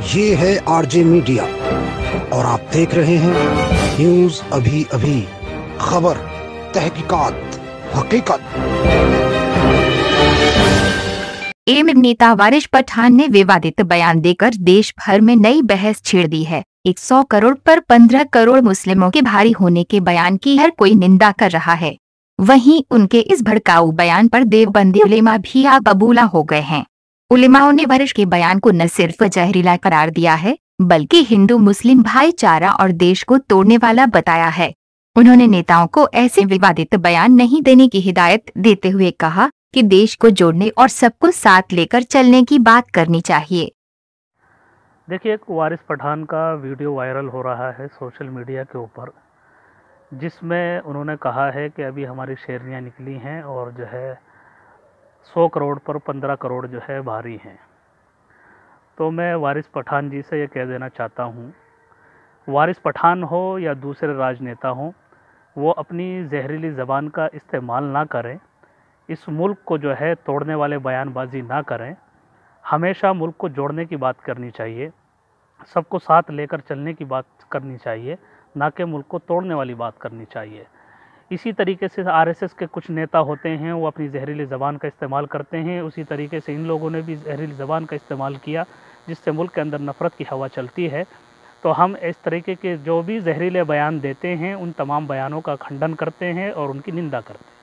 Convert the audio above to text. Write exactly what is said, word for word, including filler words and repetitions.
ये है RJ media और आप देख रहे हैं न्यूज अभी अभी, खबर, तहकीकात, हकीकत। एम नेता वारिस पठान ने विवादित बयान देकर देश भर में नई बहस छेड़ दी है। सौ करोड़ पर पंद्रह करोड़ मुस्लिमों के भारी होने के बयान की हर कोई निंदा कर रहा है। वहीं उनके इस भड़काऊ बयान पर देवबंदी उलेमा भी आ बबूला हो गए हैं। उलेमाओं ने वारिस के बयान को न सिर्फ जहरीला करार दिया है, बल्कि हिंदू मुस्लिम भाईचारा और देश को तोड़ने वाला बताया है। उन्होंने नेताओं को ऐसे विवादित बयान नहीं देने की हिदायत देते हुए कहा कि देश को जोड़ने और सबको साथ लेकर चलने की बात करनी चाहिए। देखिए, एक वारिस पठान का वीडियो वायरल हो रहा है सोशल मीडिया के ऊपर, जिसमें उन्होंने कहा है कि अभी हमारी शेरनियाँ निकली हैं और जो है सौ करोड़ पर पंद्रह करोड़ जो है भारी हैं। तो मैं वारिस पठान जी से ये कह देना चाहता हूँ, वारिस पठान हो या दूसरे राजनेता हों, वो अपनी जहरीली ज़बान का इस्तेमाल ना करें, इस मुल्क को जो है तोड़ने वाले बयानबाजी ना करें। हमेशा मुल्क को जोड़ने की बात करनी चाहिए, सबको साथ लेकर चलने की बात करनी चाहिए, ना कि मुल्क को तोड़ने वाली बात करनी चाहिए। इसी तरीके से आरएसएस के कुछ नेता होते हैं, वो अपनी जहरीली ज़बान का इस्तेमाल करते हैं। उसी तरीके से इन लोगों ने भी जहरीली ज़बान का इस्तेमाल किया, जिससे मुल्क के अंदर नफ़रत की हवा चलती है। तो हम इस तरीके के जो भी जहरीले बयान देते हैं, उन तमाम बयानों का खंडन करते हैं और उनकी निंदा करते हैं।